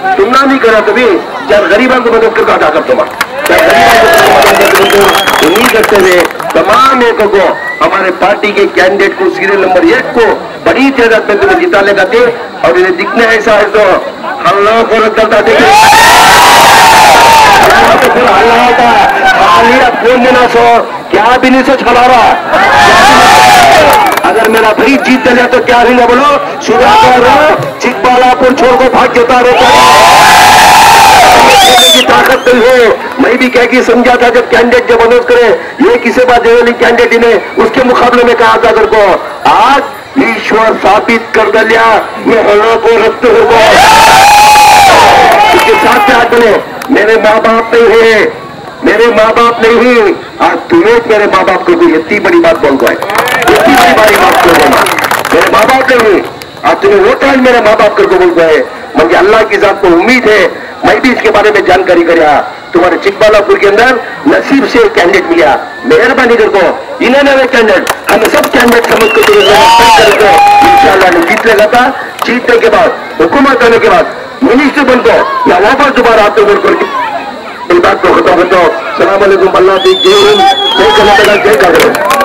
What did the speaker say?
तुमना नहीं करा तभी जब गरीबों को मदद करके अदा कर तुम्हारा उम्मीद करते हुए तमाम लोगों को हमारे पार्टी के कैंडिडेट को सीरियल नंबर 1 को बड़ी तादाद में तुम्हें जिता लेगा थे और इन्हें दिखना ऐसा है तो हल्ला को करता देखे हल्ला होता फोन देना सो क्या भी नहीं सो छला रहा। अगर मेरा भाई जीत चले तो क्या होगा बोलो, सुधा कर चिकबालापुर छोड़ को भाग जाता रहता की ताकत तो है। मैं भी क्या कि समझा था जब कैंडिडेट जब अनाउंस करे ये किसी बात जरूरी कैंडिडेट ने उसके मुकाबले में कहा था को आज ईश्वर साबित कर दिया ये हल्ला को रखते होगा उसके साथ में आज बने मेरे माँ बाप नहीं है, मेरे माँ बाप नहीं है। आज तुम्हें मेरे माँ बाप को कोई इतनी बड़ी बात बोल पाए, इतनी बड़ी बात कर देना मेरे माँ बाप नहीं। आज तुम्हें वो टाइम मेरे माँ बाप करके बोल पाए मुझे अल्लाह की जात को उम्मीद है। मैं भी इसके बारे में जानकारी करा तुम्हारे चिकबालापुर के अंदर नसीब से कैंडिडेट मिला, मेहरबानी करको इन्होंने कैंडिडेट हमें सब कैंडिडेट समझ को इंशाल्लाह जीत लेगा था। जीतने के बाद हुकूमत आने के बाद मिनिस्टर बनकर या वापस दोबारा आते बोलकर बात को खत्म करता हूँ। सलाम अलैकुम, अल्लाह हाफिज़, जय हिंद, जय कर्नाटक, जय कांग्रेस।